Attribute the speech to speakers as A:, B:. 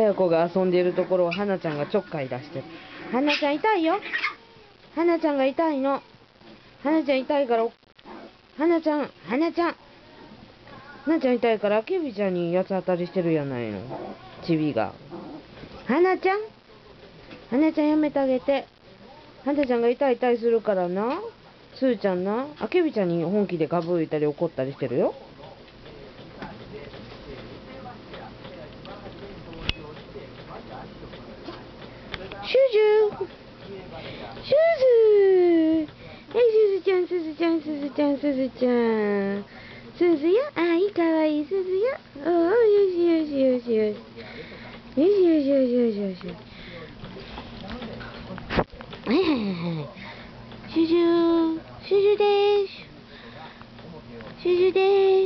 A: や子が遊んでいるところを花ちゃんがちょっかい出してる。花ちゃん痛いよ。花ちゃんが痛いの。花ちゃん痛いから、花ちゃん痛いから、あけびちゃんに八つ当たりしてるやないの。チビが。花ちゃんやめてあげて。花ちゃんが痛いするからな。すーちゃんな、あけびちゃんに本気でガブいたり怒ったりしてるよ。シューシューはい、すずちゃん。すずよ。あいいかわいいすずよ。おお、よし。よし。はい。シュシュでーす。